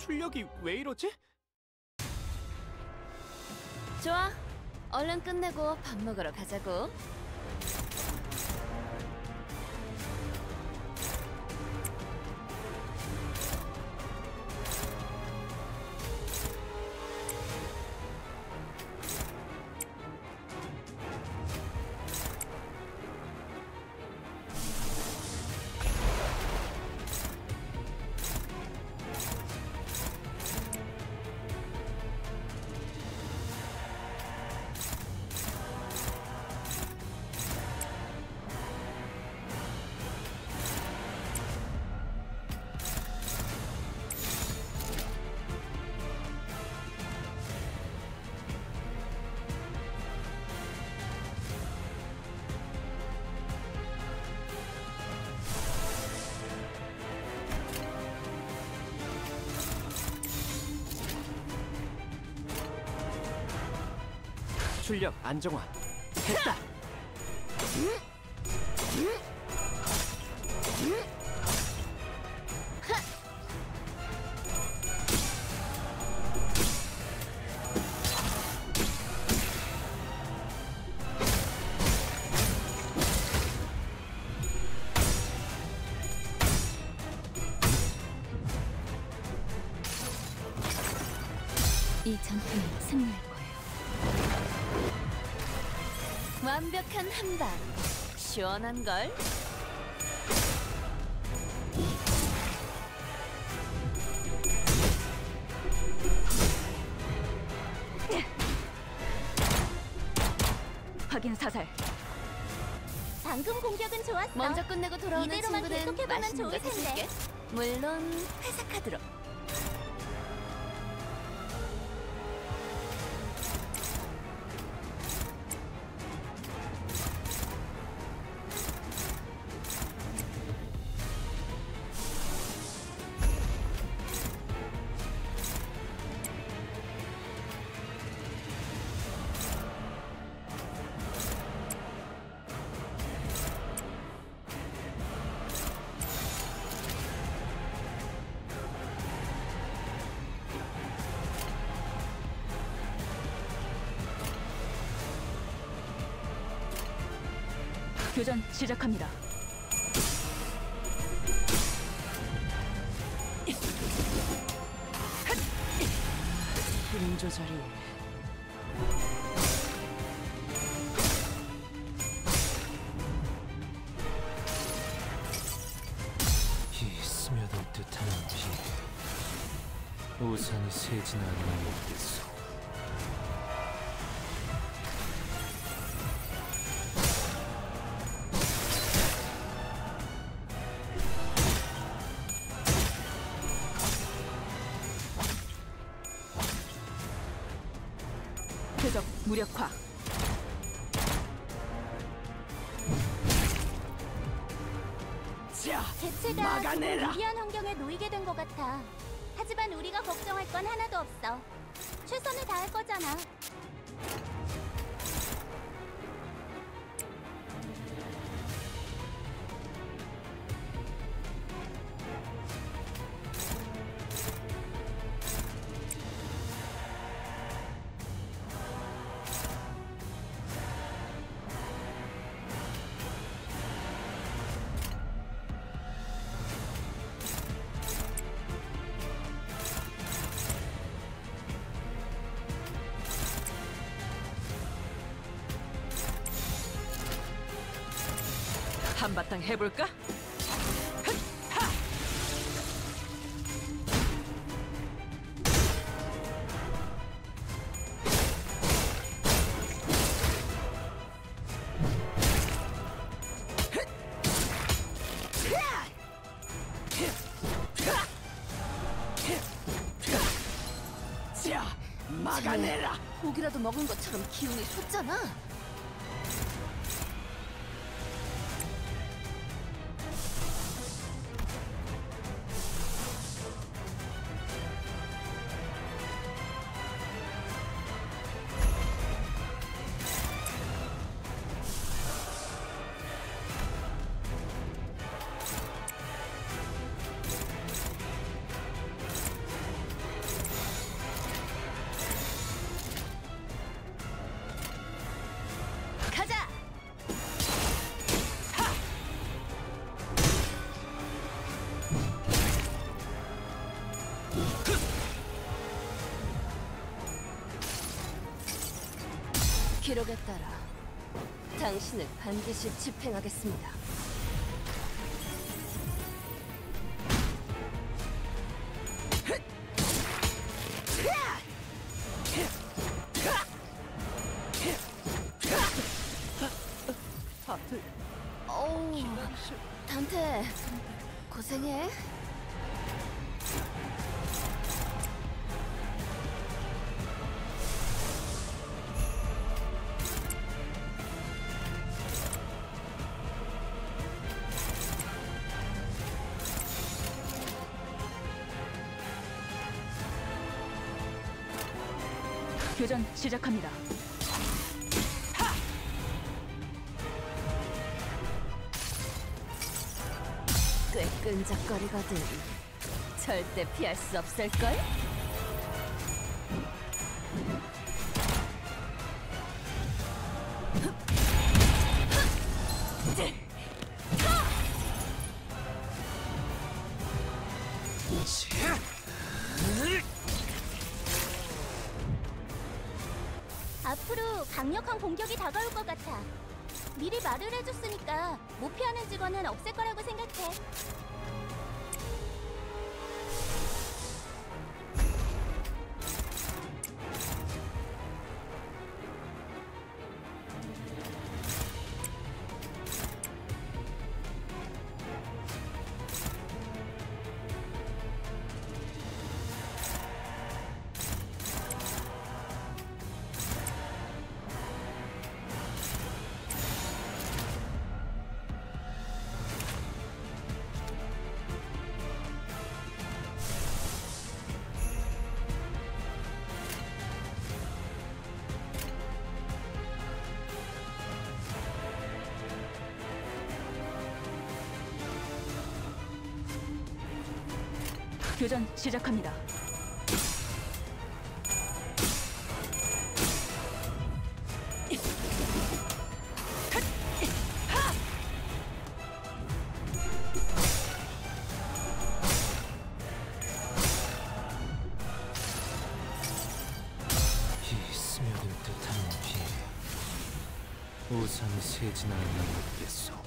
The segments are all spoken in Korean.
출력이 왜 이러지? 좋아, 얼른 끝내고 밥 먹으러 가자고. 출력 안정화 됐다. 이 전투는 승리할 거예요. 완벽한 한방, 시원한걸? 확인 사살. 방금 공격은 좋았어. 먼저 끝내고 돌아오는 이대로만 친구는 계속해보면 맛있는 거 좋을 텐데. 사줄게. 물론 회사 카드로. 교전 시작합니다. 힘 조절이 이 스며들 듯한 비 우산이 새진 않는 목에서 표적 무력화. 개체가 막아내라. 유리한 환경에 놓이게 된 것 같아. 하지만 우리가 걱정할 건 하나도 없어. 최선을 다할 거잖아. 한바탕 해볼까? 자, 막아내라. 고기라도 먹은 것처럼 기운이 솟잖아. 기록에 따라 당신을 반드시 집행하겠습니다. 어우, 단테, 고생해. 교전 시작합니다. 꽤 끈적거리거든. 절대 피할 수 없을걸? 앞으로 강력한 공격이 다가올 것 같아. 미리 말을 해줬으니까 못 피하는 직원은 없을 거라고 생각해. 교전 시작합니다. 이 스며들 듯한 비 우산이 새진 않는 없겠소.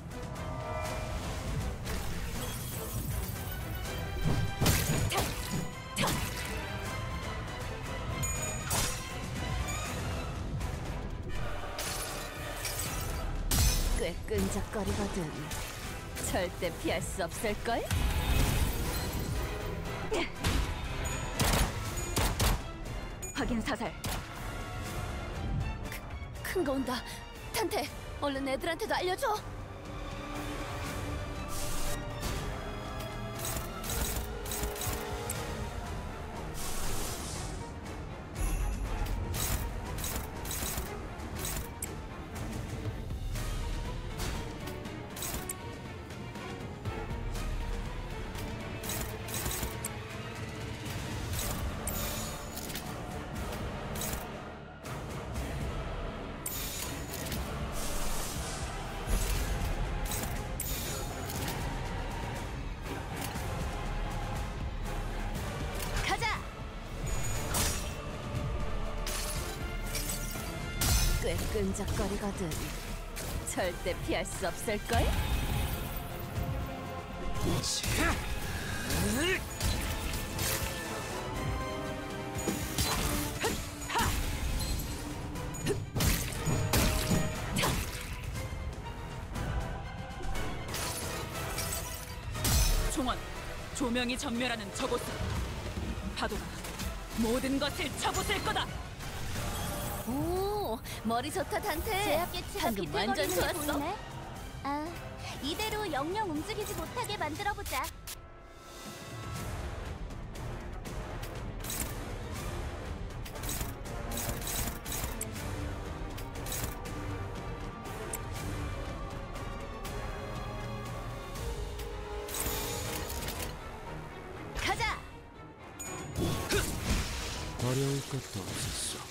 꽤 끈적거리거든. 절대 피할 수 없을걸? 확인 사살. 큰 거 온다. 탄테, 얼른 애들한테도 알려줘. 꽤 끈적거리거든. 절대 피할 수 없을걸? 총원, 조명이 전멸하는 저곳으로. 파도가 모든 것을 쳐부술 거다. 오, 머리 좋다, 단테. 제압계치가 방금 완전 비틀거리는 게 좋았어. 보이네. 아, 이대로 영영 움직이지 못하게 만들어보자. 가자. 어려울 것도 없었어.